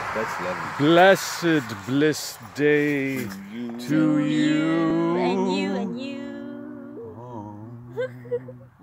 That's lovely. Blessed bliss day to you. And you. Oh.